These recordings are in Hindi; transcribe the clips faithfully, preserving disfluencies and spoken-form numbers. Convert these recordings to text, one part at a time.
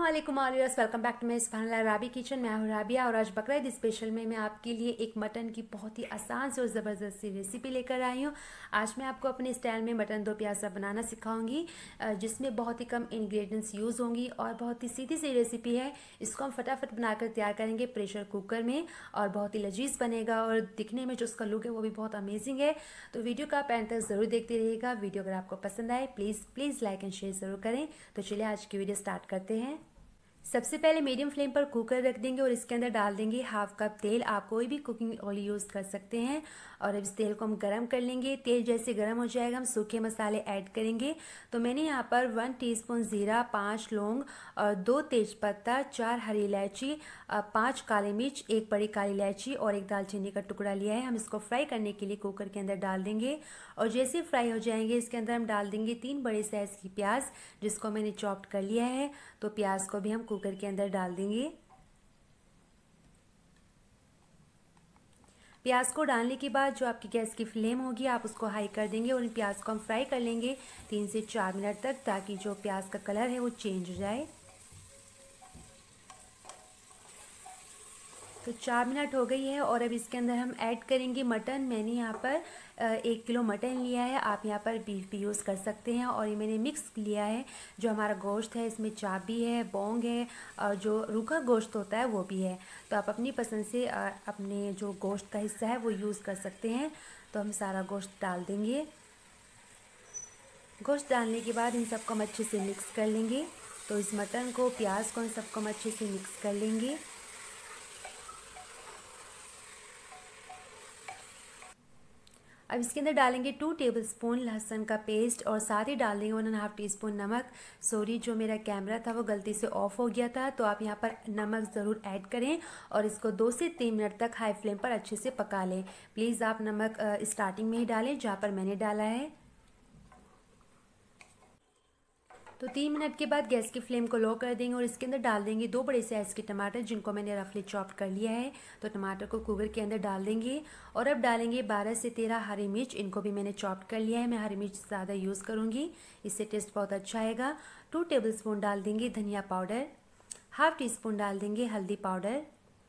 अस्सलामुअलैकुम ऑलियर्स, welcome back to my Subhan Rabi kitchen. मैं हूँ राबिया और आज बकरा ईद स्पेशल में मैं आपके लिए एक मटन की बहुत ही आसान से और ज़बरदस्त सी रेसिपी लेकर आई हूँ। आज मैं आपको अपने स्टाइल में मटन दो प्याज़ा बनाना सिखाऊंगी, जिसमें बहुत ही कम इंग्रेडिएंट्स यूज़ होंगी और बहुत ही सीधी सी रेसिपी है। इसको हम फटाफट बनाकर तैयार करेंगे प्रेशर कुकर में और बहुत ही लजीज बनेगा और दिखने में जो उसका लुक है वो भी बहुत अमेजिंग है। तो वीडियो का एंड तक ज़रूर देखते रहिएगा। वीडियो अगर आपको पसंद आए please please like and share ज़रूर करें। तो चलिए आज की वीडियो स्टार्ट करते हैं। सबसे पहले मीडियम फ्लेम पर कुकर रख देंगे और इसके अंदर डाल देंगे हाफ कप तेल। आप कोई भी कुकिंग ऑयल यूज़ कर सकते हैं और अब इस तेल को हम गरम कर लेंगे। तेल जैसे गरम हो जाएगा हम सूखे मसाले ऐड करेंगे। तो मैंने यहाँ पर वन टीस्पून ज़ीरा, पाँच लौंग और दो तेज़पत्ता, चार हरी इलायची, पाँच काली मिर्च, एक बड़ी काली इलायची और एक दालचीनी का टुकड़ा लिया है। हम इसको फ्राई करने के लिए कुकर के अंदर डाल देंगे और जैसे फ्राई हो जाएंगे इसके अंदर हम डाल देंगे तीन बड़े साइज़ की प्याज जिसको मैंने चॉप्ड कर लिया है। तो प्याज को भी हम कुकर के अंदर डाल देंगे। प्याज को डालने के बाद जो आपकी गैस की फ्लेम होगी आप उसको हाई कर देंगे और इन प्याज को हम फ्राई कर लेंगे तीन से चार मिनट तक, ताकि जो प्याज का कलर है वो चेंज हो जाए। तो चार मिनट हो गई है और अब इसके अंदर हम ऐड करेंगे मटन। मैंने यहाँ पर एक किलो मटन लिया है, आप यहाँ पर बीफ भी यूज़ कर सकते हैं और ये मैंने मिक्स लिया है। जो हमारा गोश्त है इसमें चाबी है, बोंग है और जो रूखा गोश्त होता है वो भी है। तो आप अपनी पसंद से अपने जो गोश्त का हिस्सा है वो यूज़ कर सकते हैं। तो हम सारा गोश्त डाल देंगे। गोश्त डालने के बाद इन सबको हम अच्छे से मिक्स कर लेंगे। तो इस मटन को, प्याज को, इन सबको हम अच्छे से मिक्स कर लेंगे। अब इसके अंदर डालेंगे टू टेबलस्पून लहसुन का पेस्ट और साथ ही डाल देंगे one and half teaspoon नमक। सॉरी, जो मेरा कैमरा था वो गलती से ऑफ हो गया था, तो आप यहाँ पर नमक ज़रूर ऐड करें और इसको दो से तीन मिनट तक हाई फ्लेम पर अच्छे से पका लें। प्लीज़ आप नमक स्टार्टिंग में ही डालें जहाँ पर मैंने डाला है। तो तीन मिनट के बाद गैस की फ्लेम को लो कर देंगे और इसके अंदर डाल देंगे दो बड़े साइज़ के टमाटर जिनको मैंने रफली चॉप कर लिया है। तो टमाटर को कुकर के अंदर डाल देंगे और अब डालेंगे बारह से तेरह हरी मिर्च, इनको भी मैंने चॉप कर लिया है। मैं हरी मिर्च ज़्यादा यूज़ करूँगी, इससे टेस्ट बहुत अच्छा आएगा। टू टेबल स्पून डाल देंगे धनिया पाउडर, हाफ टी स्पून डाल देंगे हल्दी पाउडर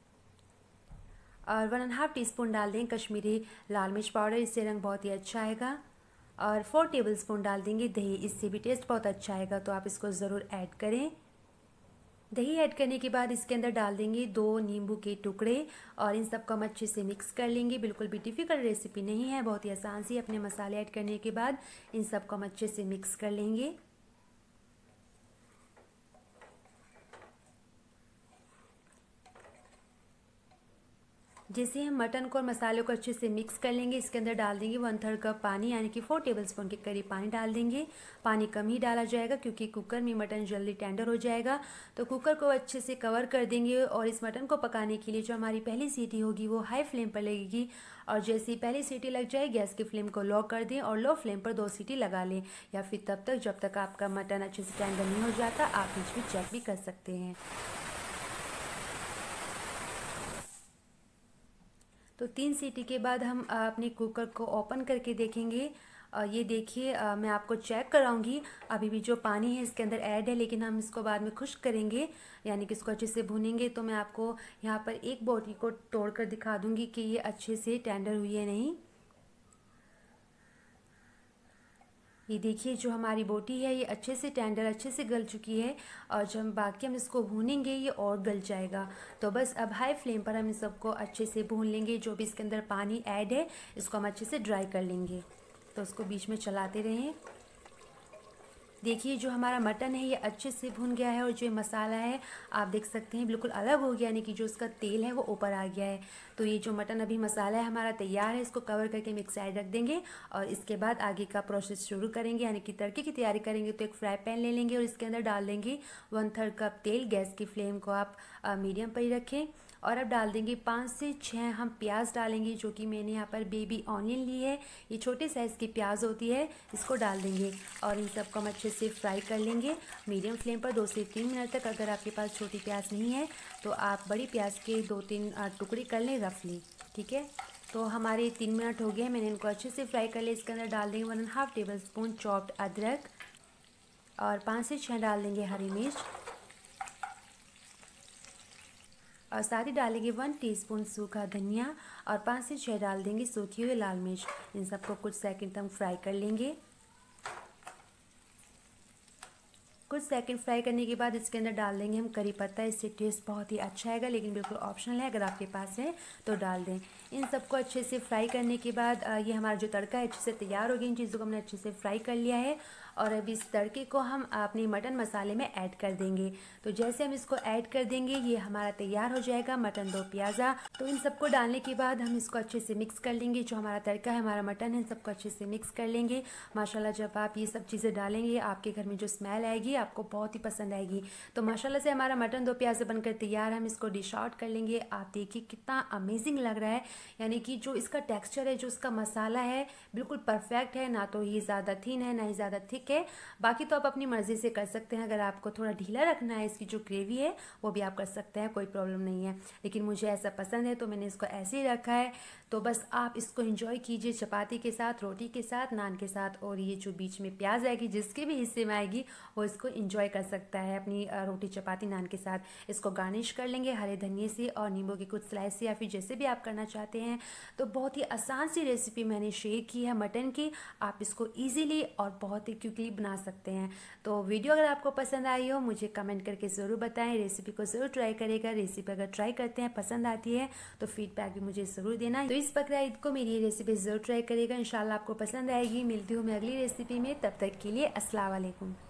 और one and half teaspoon डाल देंगे कश्मीरी लाल मिर्च पाउडर, इससे रंग बहुत ही अच्छा आएगा। और फोर टेबलस्पून डाल देंगे दही, इससे भी टेस्ट बहुत अच्छा आएगा। तो आप इसको ज़रूर ऐड करें। दही ऐड करने के बाद इसके अंदर डाल देंगे दो नींबू के टुकड़े और इन सबको हम अच्छे से मिक्स कर लेंगे। बिल्कुल भी डिफ़िकल्ट रेसिपी नहीं है, बहुत ही आसान सी। अपने मसाले ऐड करने के बाद इन सबको हम अच्छे से मिक्स कर लेंगे। जैसे हम मटन को और मसालों को अच्छे से मिक्स कर लेंगे इसके अंदर डाल देंगे वन थर्ड कप पानी, यानी कि फोर टेबलस्पून के करीब पानी डाल देंगे। पानी कम ही डाला जाएगा क्योंकि कुकर में मटन जल्दी टेंडर हो जाएगा। तो कुकर को अच्छे से कवर कर देंगे और इस मटन को पकाने के लिए जो हमारी पहली सीटी होगी वो हाई फ्लेम पर लगेगी और जैसे ही पहली सीटी लग जाए गैस की फ्लेम को लो कर दें और लो फ्लेम पर दो सीटी लगा लें, या फिर तब तक जब तक आपका मटन अच्छे से टेंडर नहीं हो जाता। आप बीच में चेक भी कर सकते हैं। तो तीन सीटी के बाद हम अपने कुकर को ओपन करके देखेंगे। ये देखिए, मैं आपको चेक कराऊंगी। अभी भी जो पानी है इसके अंदर ऐड है, लेकिन हम इसको बाद में खुश्क करेंगे, यानी कि इसको अच्छे से भूनेंगे। तो मैं आपको यहाँ पर एक बोटी को तोड़कर दिखा दूंगी कि ये अच्छे से टेंडर हुई है नहीं। ये देखिए, जो हमारी बोटी है ये अच्छे से टेंडर, अच्छे से गल चुकी है और जब हम बाकी हम इसको भूनेंगे ये और गल जाएगा। तो बस अब हाई फ्लेम पर हम इन सबको अच्छे से भून लेंगे। जो भी इसके अंदर पानी ऐड है इसको हम अच्छे से ड्राई कर लेंगे। तो उसको बीच में चलाते रहें। देखिए, जो हमारा मटन है ये अच्छे से भुन गया है और जो मसाला है आप देख सकते हैं बिल्कुल अलग हो गया, यानी कि जो उसका तेल है वो ऊपर आ गया है। तो ये जो मटन अभी मसाला है हमारा तैयार है, इसको कवर करके मिक्स साइड रख देंगे और इसके बाद आगे का प्रोसेस शुरू करेंगे, यानी कि तड़के की तैयारी करेंगे। तो एक फ्राई पैन ले लेंगे और इसके अंदर डाल देंगे वन थर्ड कप तेल। गैस की फ्लेम को आप मीडियम पर ही रखें और अब डाल देंगे पाँच से छः हम प्याज डालेंगे, जो कि मैंने यहाँ पर बेबी ऑनियन ली है। ये छोटे साइज़ की प्याज होती है, इसको डाल देंगे और इन सबको हम अच्छे से फ्राई कर लेंगे मीडियम फ्लेम पर दो से तीन मिनट तक। अगर आपके पास छोटी प्याज नहीं है तो आप बड़ी प्याज के दो तीन टुकड़े कर लें रफली, ठीक है। तो हमारे तीन मिनट हो गए, मैंने इनको अच्छे से फ्राई कर लिया। इसके अंदर डाल देंगे one and half tablespoon chopped अदरक और पाँच से छः डाल देंगे हरी मिर्च और साथ ही डालेंगे वन टीस्पून सूखा धनिया और पाँच से छः डाल देंगे सूखी हुई लाल मिर्च। इन सबको कुछ सेकंड तक फ्राई कर लेंगे। कुछ सेकंड फ्राई करने के बाद इसके अंदर डाल देंगे हम करी पत्ता। इससे टेस्ट बहुत ही अच्छा आएगा, लेकिन बिल्कुल ऑप्शनल है, अगर आपके पास है तो डाल दें। इन सबको अच्छे से फ्राई करने के बाद ये हमारा जो तड़का है अच्छे से तैयार हो गया। इन चीज़ों को हमने अच्छे से फ्राई कर लिया है और अब इस तड़के को हम अपनी मटन मसाले में ऐड कर देंगे। तो जैसे हम इसको ऐड कर देंगे ये हमारा तैयार हो जाएगा मटन दो प्याज़ा। तो इन सबको डालने के बाद हम इसको अच्छे से मिक्स कर लेंगे। जो हमारा तड़का है, हमारा मटन है, इन सबको अच्छे से मिक्स कर लेंगे। माशाल्लाह जब आप ये सब चीज़ें डालेंगे आपके घर में जो स्मेल आएगी आपको बहुत ही पसंद आएगी। तो माशाल्लाह से हमारा मटन दो प्याज़ा बनकर तैयार है। हम इसको डिश आउट कर लेंगे। आप देखिए कितना अमेजिंग लग रहा है, यानी कि जो इसका टेक्स्चर है, जो इसका मसाला है बिल्कुल परफेक्ट है, ना तो ये ज़्यादा थिन है ना ही ज़्यादा थिक है। बाकी तो आप अपनी मर्ज़ी से कर सकते हैं, अगर आपको थोड़ा ढीला रखना है इसकी जो ग्रेवी है वो भी आप कर सकते हैं, कोई प्रॉब्लम नहीं है। लेकिन मुझे ऐसा पसंद है तो मैंने इसको ऐसे ही रखा है। तो बस आप इसको एंजॉय कीजिए चपाती के साथ, रोटी के साथ, नान के साथ। और ये जो बीच में प्याज आएगी जिसके भी हिस्से में आएगी वो इसको एंजॉय कर सकता है अपनी रोटी चपाती नान के साथ। इसको गार्निश कर लेंगे हरे धनिए से और नींबू के कुछ स्लाइस, या फिर जैसे भी आप करना चाहते हैं। तो बहुत ही आसान सी रेसिपी मैंने शेयर की है मटन की। आप इसको ईजीली और बहुत ही क्विकली बना सकते हैं। तो वीडियो अगर आपको पसंद आई हो मुझे कमेंट करके ज़रूर बताएं। रेसिपी को ज़रूर ट्राई करेगा। रेसिपी अगर ट्राई करते हैं पसंद आती है तो फीडबैक भी मुझे ज़रूर देना। तो इस बकरा ईद को मेरी ये रेसिपी ज़रूर ट्राई करेगा, इंशाल्लाह आपको पसंद आएगी। मिलती हूँ मैं अगली रेसिपी में, तब तक के लिए अस्सलाम वालेकुम।